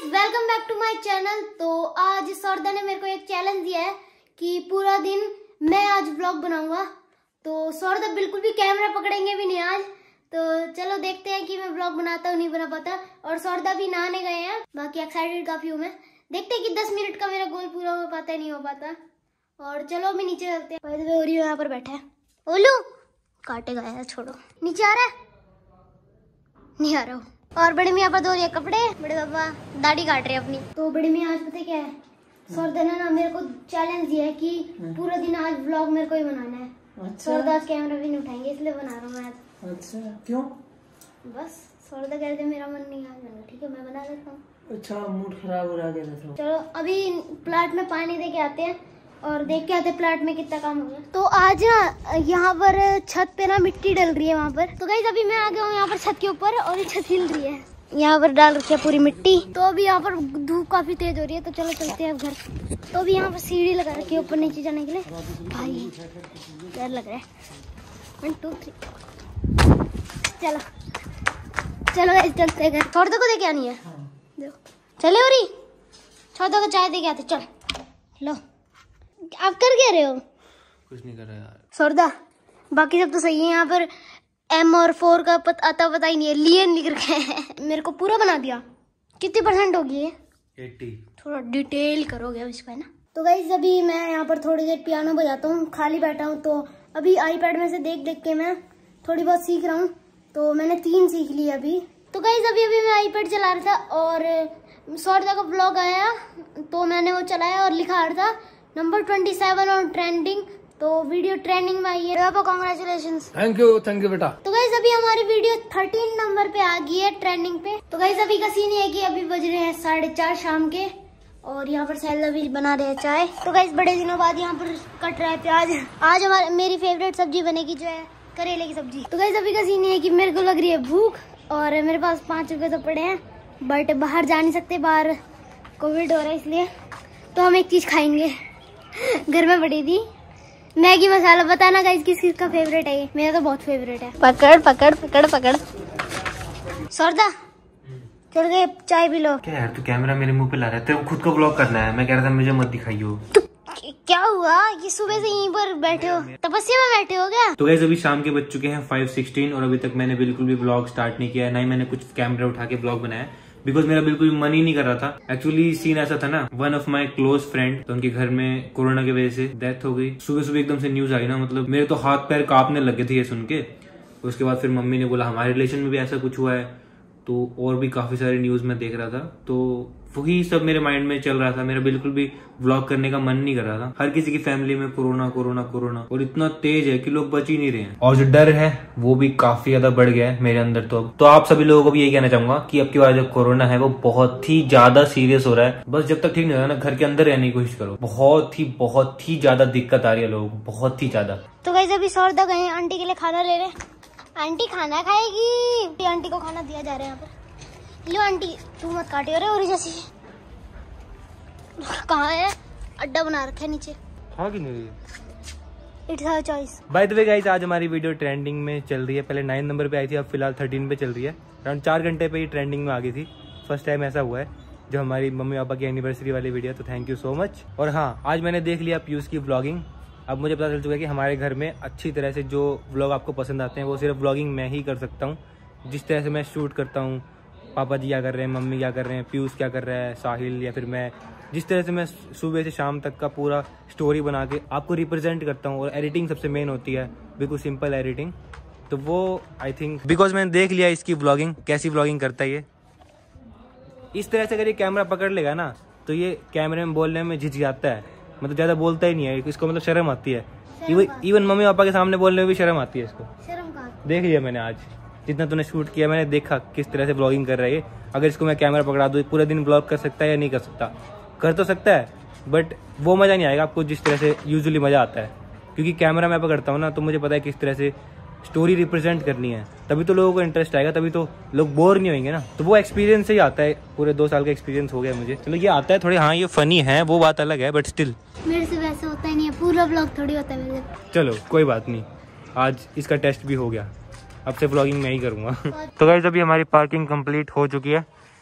Welcome back to my channel. तो आज सौरदा ने मेरे को एक चैलेंज दिया है कि पूरा दिन मैं आज व्लॉग बनाऊंगा। तो सौरदा बिल्कुल भी कैमरा पकड़ेंगे भी नहीं आज। तो चलो देखते हैं कि मैं व्लॉग बनाता हूँ नहीं बना पाता। और सौरदा भी नहाने गए हैं, बाकी एक्साइटेड काफी हूँ मैं। देखते हैं कि 10 मिनट का मेरा गोल पूरा हो पाता है नहीं हो पाता। और चलो अभी नीचे चलते हैं। और यहाँ पर बैठा है ओलू, काटेगा यार, छोड़ो। नीचे आ रहा है? नहीं आ रहा हूँ। और बड़ी मियाँ पर धो रही है कपड़े, बड़े पापा दाढ़ी काट रहे हैं अपनी। तो बड़ी मियाँ आज पता है क्या है, सौरदा ने ना मेरे को चैलेंज दिया है कि पूरा दिन आज व्लॉग मेरे को ही बनाना है। अच्छा। सौरदा आज कैमरा भी नहीं उठाएंगे इसलिए बना रहा हूँ मैं आज। अच्छा क्यों? बस सौरदा कहते मेरा मन नहीं आ रहा। ठीक है मैं बना लेता हूँ। अच्छा मूड खराब हो रहा है। चलो अभी प्लाट में पानी दे के आते हैं और देख के आते प्लाट में कितना काम हो गया। तो आज ना यहाँ पर छत पे ना मिट्टी डल रही है वहाँ पर। तो गाइस अभी मैं आ गया हूँ यहाँ पर छत के ऊपर और ये छत हिल रही है। यहाँ पर डाल रखी है पूरी मिट्टी। तो अभी यहाँ पर धूप काफी तेज हो रही है। तो चलो चलते हैं अब घर। तो अभी यहाँ पर सीढ़ी लगा रखी है ऊपर नीचे जाने के लिए। भाई डर लग रहा है। 1 2 3 चलो चलो गाइस चलते हैं घर। सौरदा को देके आनी है। चले हो रही सौरदा को चाय दे के आते। चल लो आप कर क्या रहे हो? कुछ नहीं कर रहा यार। सौरदा बाकी सब तो सही है। यहाँ पर M और 4 का पता ही नहीं है, लिए लिख रखे हैं। मेरे को पूरा बना दिया। कितनी % होगी ये? 80। थोड़ा डिटेल करोगे इसका है ना। तो गाइस अभी मैं यहाँ पर थोड़ी देर पियानो बजाता हूँ, खाली बैठा हूँ। तो अभी आईपैड में से देख देख के मैं थोड़ी बहुत सीख रहा हूँ। तो मैंने 3 सीख ली अभी। तो गाइस अभी मैं आईपैड चला रहा था और सौरदा का ब्लॉग आया तो मैंने वो चलाया और लिखा रहा था नंबर 27 ऑन ट्रेंडिंग। तो वीडियो ट्रेंडिंग में आई है। कांग्रेचुलेशंस। थैंक यू बेटा। तो गाइस अभी हमारी वीडियो 13 नंबर पे आ गई है ट्रेंडिंग पे। तो गाइस अभी का सीन है कि अभी बज रहे हैं 4:30 शाम के और यहाँ पर सैलदा भी बना रहे हैं चाय। तो गाइस बड़े दिनों बाद यहाँ पर कट रहा है प्याज। आज मेरी फेवरेट सब्जी बनेगी जो है करेले की सब्जी। तो गाइस अभी का सीन है कि मेरे को लग रही है भूख और मेरे पास 5 रुपए तो पड़े हैं, बट बाहर जा नहीं सकते, बाहर कोविड हो रहा है इसलिए। तो हम एक चीज खाएंगे, घर में पड़ी थी मैगी मसाला। बताना गाइस किस किस का फेवरेट है ये? मेरा तो बहुत फेवरेट है। पकड़ पकड़ पकड़ पकड़। सौरदा चल गए चाय पी लो। क्या यार तू कैमरा मेरे मुंह पे ला रहा है? तेरे खुद को ब्लॉग करना है। मैं कह रहा था मुझे मत दिखाइयो। तो क्या हुआ कि सुबह से यहीं पर बैठे हो, तपस्या में बैठे हो क्या? तो गाइस अभी शाम के बज चुके हैं 5:16 और अभी तक मैंने बिल्कुल भी ब्लॉग स्टार्ट नहीं किया है, ना ही मैंने कुछ कैमरा उठा के ब्लॉग बनाया बिकॉज मेरा बिल्कुल मन ही नहीं कर रहा था। एक्चुअली सीन ऐसा था ना, one of my close friend, तो उनके घर में कोरोना की वजह से डेथ हो गई। सुबह सुबह एकदम से न्यूज आई ना, मतलब मेरे तो हाथ पैर कांपने लगे थे ये सुन के। उसके बाद फिर मम्मी ने बोला हमारे रिलेशन में भी ऐसा कुछ हुआ है। तो और भी काफी सारे न्यूज में देख रहा था, तो वही सब मेरे माइंड में चल रहा था। मेरा बिल्कुल भी व्लॉग करने का मन नहीं कर रहा था। हर किसी की फैमिली में कोरोना कोरोना कोरोना और इतना तेज है कि लोग बच ही नहीं रहे हैं। और जो डर है वो भी काफी ज्यादा बढ़ गया है मेरे अंदर। तो आप सभी लोगों को भी यही कहना चाहूंगा कि अब की बार जो कोरोना है वो बहुत ही ज्यादा सीरियस हो रहा है। बस जब तक ठीक नहीं होता ना, घर के अंदर रहने की कोशिश करो। बहुत ही ज्यादा दिक्कत आ रही है लोगों को, बहुत ही ज्यादा। तो गाइस अभी सौरदा गए आंटी के लिए खाना ले रहे। आंटी खाना खाएगी। आंटी को खाना दिया जा रहा है यहाँ पर। लो आंटी तू मत काटियो रे। और जैसी कहाँ है? अड्डा बना रखा है नीचे। हाँ कि नहीं? It's her choice. By the way guys आज हमारी वीडियो ट्रेंडिंग में चल रही है। पहले 9 नंबर पे आई थी, अब फिलहाल 13 पे चल रही है। अराउंड 4 घंटे पे ही ट्रेंडिंग में आ गई थी। फर्स्ट टाइम ऐसा हुआ है जो हमारी मम्मी पापा की एनिवर्सरी वाली वीडियो। तो थैंक यू सो मच। और हाँ आज मैंने देख लिया पीयूष की व्लॉगिंग। अब मुझे पता चल चुका है कि हमारे घर में अच्छी तरह से जो व्लॉग आपको पसंद आते हैं वो सिर्फ व्लॉगिंग मैं ही कर सकता हूँ। जिस तरह से मैं शूट करता हूँ, पापा जी क्या कर रहे हैं, मम्मी क्या कर रहे हैं, पीयूष क्या कर रहा है, साहिल या फिर मैं, जिस तरह से मैं सुबह से शाम तक का पूरा स्टोरी बना के आपको रिप्रेजेंट करता हूँ। और एडिटिंग सबसे मेन होती है, बिल्कुल सिंपल एडिटिंग। तो वो आई थिंक बिकॉज मैंने देख लिया इसकी व्लॉगिंग, कैसी व्लॉगिंग करता है ये। इस तरह से अगर ये कैमरा पकड़ लेगा ना तो ये कैमरे में बोलने में झिझकाता है, मतलब ज़्यादा बोलता ही नहीं है। इसको मतलब शर्म आती है। इवन मम्मी पापा के सामने बोलने में भी शर्म आती है इसको। देख लिया मैंने आज जितना तूने शूट किया, मैंने देखा किस तरह से ब्लॉगिंग कर रहा है ये। अगर इसको मैं कैमरा पकड़ा दूँ पूरा दिन ब्लॉग कर सकता है या नहीं कर सकता? कर तो सकता है, बट वो मज़ा नहीं आएगा आपको जिस तरह से यूजुअली मज़ा आता है। क्योंकि कैमरा मैं पकड़ता हूँ ना तो मुझे पता है किस तरह से स्टोरी रिप्रेजेंट करनी है, तभी तो लोगों को इंटरेस्ट आएगा, तभी तो लोग बोर नहीं होंगे ना। तो वो एक्सपीरियंस से ही आता है। पूरे 2 साल का एक्सपीरियंस हो गया मुझे। चलो ये आता है थोड़े, हाँ ये फनी है वो बात अलग है, बट स्टिल मेरे से वैसा होता ही नहीं है। पूरा ब्लॉग थोड़ी होता है मेरे। चलो कोई बात नहीं, आज इसका टेस्ट भी हो गया। अब से ब्लॉगिंग मैं ही करूँगा। तो गाइस अभी हमारी पार्किंग कंप्लीट हो चुकी है।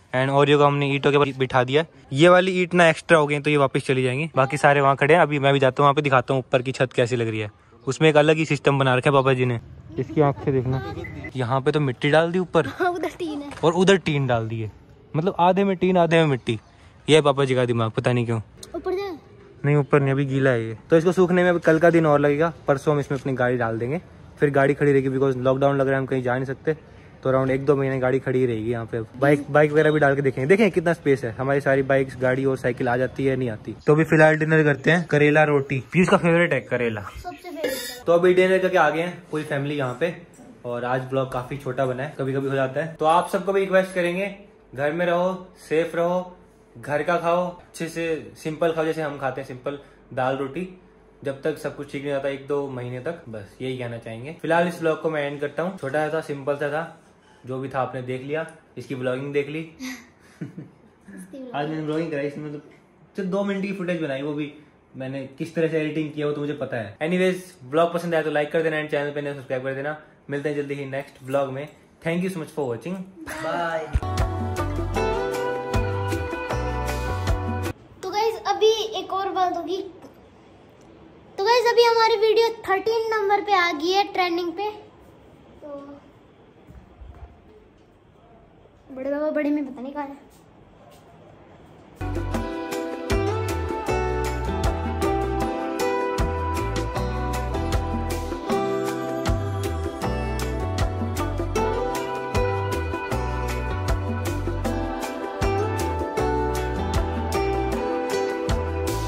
एंड ओरियो को हमने ईंटों के ऊपर बिठा दिया। ये वाली ईंट ना एक्स्ट्रा हो गई तो ये वापस चली जाएंगी, बाकी सारे वहाँ खड़े हैं। अभी मैं भी जाता हूँ वहाँ पे, दिखाता हूँ ऊपर की छत कैसी लग रही है। उसमें एक अलग ही सिस्टम बना रखा है पापा जी ने। इसकी आँख से देखना, यहाँ पे तो मिट्टी डाल दी ऊपर उधर टीन है और उधर टीन डाल दी है, मतलब आधे में टीन आधे में मिट्टी। ये पापा जी का दिमाग, पता नहीं क्यों। ऊपर जा, नहीं ऊपर नहीं, अभी गीला है ये। तो इसको सूखने में कल का दिन और लगेगा, परसों हम इसमें अपनी गाड़ी डाल देंगे, फिर गाड़ी खड़ी रहेगी। बिकॉज लॉकडाउन लग रहा है, हम कहीं जा नहीं सकते, तो अराउंड 1-2 महीने गाड़ी खड़ी रहेगी यहाँ पे। बाइक वगैरह भी डाल के देखेंगे। देखें कितना स्पेस है, हमारी सारी बाइक्स, गाड़ी और साइकिल आ जाती है, नहीं आती। तो अभी फिलहाल डिनर करते हैं करेला रोटी। पीयूष का फेवरेट है करेला। सबसे फेवरेट। तो अभी डिनर करके आ गए हैं पूरी फैमिली यहाँ पे, और आज ब्लॉग काफी छोटा बना है, कभी कभी हो जाता है। तो आप सबको भी रिक्वेस्ट करेंगे, घर में रहो, सेफ रहो, घर का खाओ, अच्छे से सिंपल खाओ, जैसे हम खाते हैं सिंपल दाल रोटी, जब तक सब कुछ ठीक नहीं जाता 1-2 महीने तक। बस यही कहना चाहेंगे। फिलहाल इस ब्लॉग को मैं एंड करता हूँ। छोटा था, सिंपल सा था, जो भी था आपने देख लिया। इसकी ब्लॉगिंग देख ली आज मैंने ब्लॉगिंग कराई, इसमें तो सिर्फ 2 मिनट की फुटेज बनाई, वो भी मैंने किस तरह से एडिटिंग किया वो तो मुझे पता है। एनीवेज, ब्लॉग पसंद आया तो लाइक कर देना एंड चैनल पे नए सब्सक्राइब कर देना। मिलते हैं जल्दी ही नेक्स्ट ब्लॉग में। Thank you so much for watching, bye. तो गाइस अभी एक और बात होगी। तो गाइस अभी हमारी वीडियो 13 नंबर पे आ गई है ट्रेंडिंग पे। तो बड़े बाबा बड़े में पता नहीं कहाँ है।